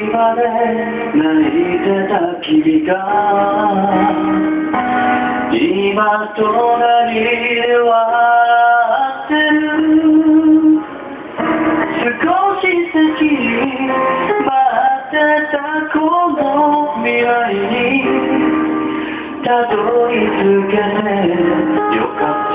場で泣いてた君が今隣で笑ってる。少し先に待ってたこの未来にたどり着けてよかった。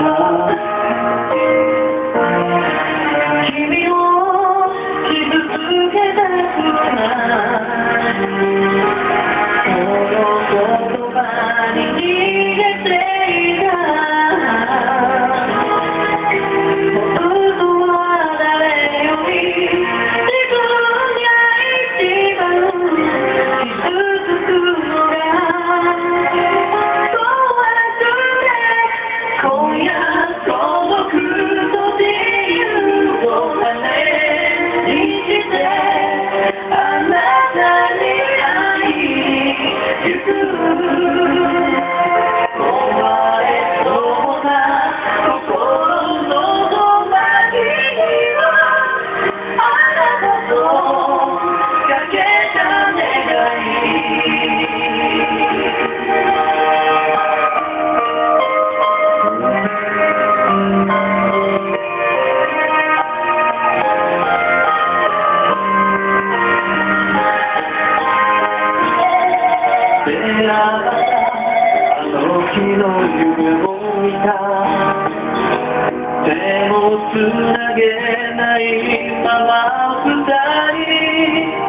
君を傷つけたくないこの言葉に逃げていた。本当は誰より自分が一番傷つくのが怖くて今夜孤独と自由を羽にしてあなたに会いに行く。壊れそうな心のど真にはあなたとかけた願い。出会ったあの日の夢を見た。手もつなげないまま二人